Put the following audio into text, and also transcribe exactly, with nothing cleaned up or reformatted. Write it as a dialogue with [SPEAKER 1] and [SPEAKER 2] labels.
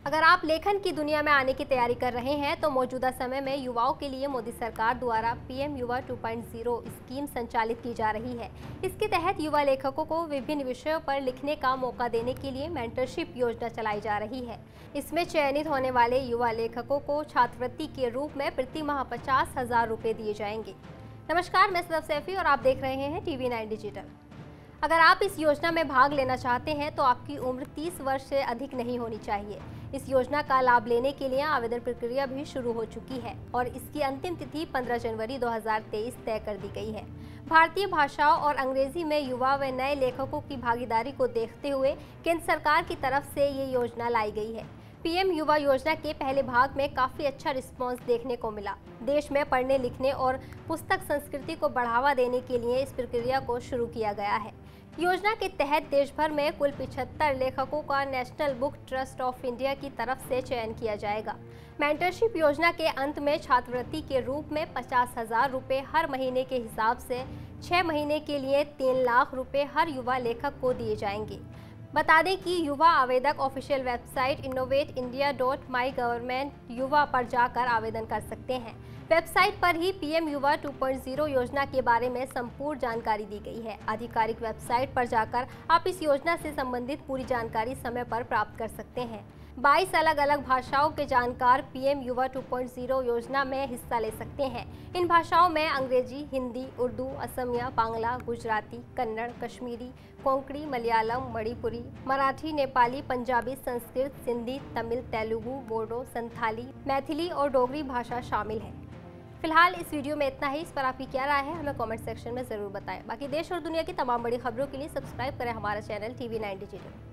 [SPEAKER 1] अगर आप लेखन की दुनिया में आने की तैयारी कर रहे हैं तो मौजूदा समय में युवाओं के लिए मोदी सरकार द्वारा PM Yuva two point zero scheme संचालित की जा रही है। इसके तहत युवा लेखकों को विभिन्न विषयों पर लिखने का मौका देने के लिए मेंटरशिप योजना चलाई जा रही है। इसमें चयनित होने वाले युवा लेखकों को छात्रवृत्ति के रूप में प्रति माह पचास हजार रुपये दिए जाएंगे। नमस्कार, मैं सदफ सैफी और आप देख रहे हैं टीवी नाइन डिजिटल। अगर आप इस योजना में भाग लेना चाहते हैं तो आपकी उम्र तीस वर्ष से अधिक नहीं होनी चाहिए। इस योजना का लाभ लेने के लिए आवेदन प्रक्रिया भी शुरू हो चुकी है और इसकी अंतिम तिथि पंद्रह जनवरी दो हज़ार तेईस तय कर दी गई है। भारतीय भाषाओं और अंग्रेजी में युवा व नए लेखकों की भागीदारी को देखते हुए केंद्र सरकार की तरफ से ये योजना लाई गई है। पीएम युवा योजना के पहले भाग में काफ़ी अच्छा रिस्पांस देखने को मिला। देश में पढ़ने लिखने और पुस्तक संस्कृति को बढ़ावा देने के लिए इस प्रक्रिया को शुरू किया गया है। योजना के तहत देश भर में कुल पचहत्तर लेखकों का National Book Trust of India की तरफ से चयन किया जाएगा। मेंटरशिप योजना के अंत में छात्रवृत्ति के रूप में पचास हजार रुपये हर महीने के हिसाब से छः महीने के लिए तीन लाख रुपए हर युवा लेखक को दिए जाएंगे। बता दें कि युवा आवेदक official website innovate India dot my government Yuva पर जाकर आवेदन कर सकते हैं। वेबसाइट पर ही PM Yuva two point zero योजना के बारे में संपूर्ण जानकारी दी गई है। आधिकारिक वेबसाइट पर जाकर आप इस योजना से संबंधित पूरी जानकारी समय पर प्राप्त कर सकते हैं। बाईस अलग अलग भाषाओं के जानकार PM Yuva two point zero योजना में हिस्सा ले सकते हैं। इन भाषाओं में अंग्रेजी, हिंदी, उर्दू, असमिया, बांग्ला, गुजराती, कन्नड़, कश्मीरी, कोंकणी, मलयालम, मणिपुरी, मराठी, नेपाली, पंजाबी, संस्कृत, सिंधी, तमिल, तेलुगु, बोडो, संथाली, मैथिली और डोगरी भाषा शामिल है। फिलहाल इस वीडियो में इतना ही। इस पर आपकी क्या राय है हमें कमेंट सेक्शन में ज़रूर बताएं। बाकी देश और दुनिया की तमाम बड़ी खबरों के लिए सब्सक्राइब करें हमारा चैनल टीवी नाइन डिजिटल।